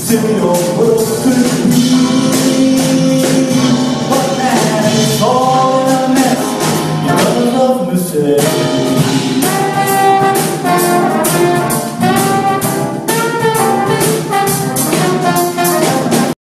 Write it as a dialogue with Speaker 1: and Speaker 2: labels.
Speaker 1: till your world could be. But now it's all in a mess because of mistakes.